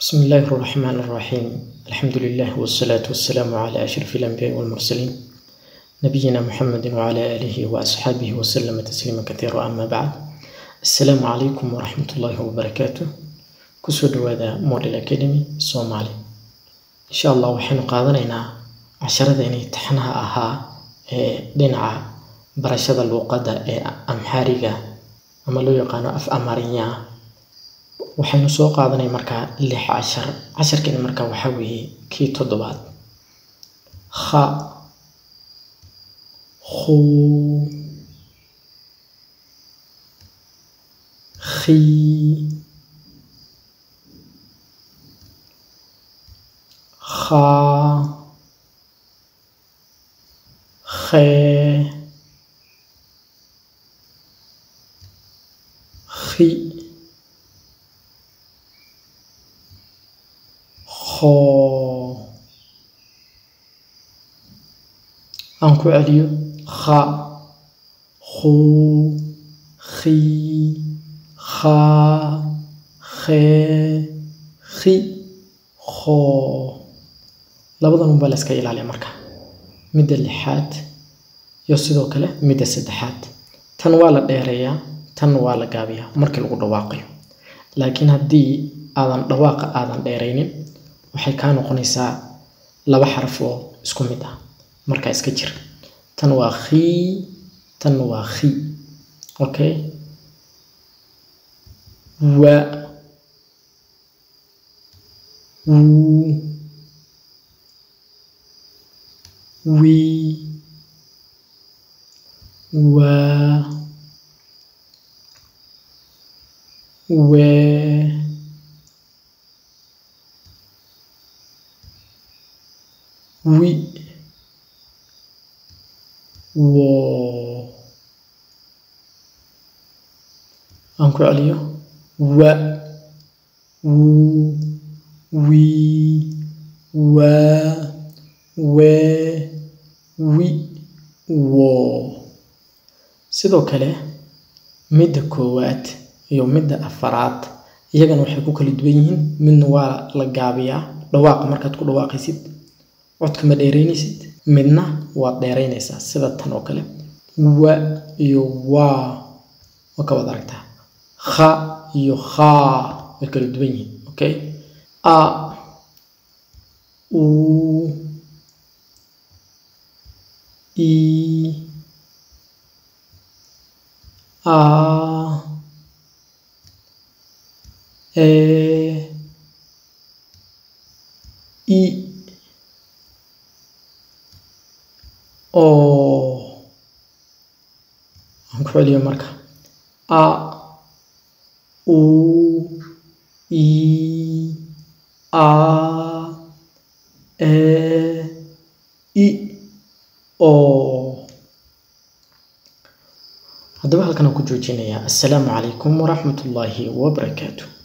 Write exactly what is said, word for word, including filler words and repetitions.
بسم الله الرحمن الرحيم. الحمد لله والصلاة والسلام على أشرف الأنبياء والمرسلين نبينا محمد وعلى آله وأصحابه وسلم تسليما كثيرا. أما بعد، السلام عليكم ورحمة الله وبركاته. كسود هذا موديل أكاديمي سومالي. إن شاء الله وحين قادرنا عشرة ذي تحنها أها دينع برشة اللوقدة أمحارية أما لو يقانو أف أمارية. waxaynu soo qaadanay markaa lix cashar casharkani markaa waxa weeye kii toddobaad kha khu khi kha khe khi خو أنكو عليو خا خو خي خا خي خي خو لابد أن نبالس كي يلالي مركا مدى اللحات يوسيدو كلا مدى السدحات تنوالا ديريا تنوالا قابيا مركا لغو دواقي. لكن هدي آذان دواقا آذان ديرينين waxay ka noqonaysaa laba xaraf oo isku mid ah marka iska jir. tan waa khi, tan waa khi. okay wa u wi wa we وي و أنكو عليو و و وي و و وي و. sidoo kale midda koowaad iyo midda afaraad iyagana waxay ku kala duwan yihiin. midna waa la gaabiyaa dhawaaqa markaad ku dhawaaqaysid codka ma dheereynaysid, midna waa dheereynaysaa sida tan oo kale wa iyo wa oo ka wada aragtaa. kha iyo kha way kala duwan yihiin. okay a u i a e i o. أنكو عليو مركا a u i a e i o. haddaba halkan aan ku joojinayaa. assalaamu calaykum waraxmatullaahi wabarakaatu.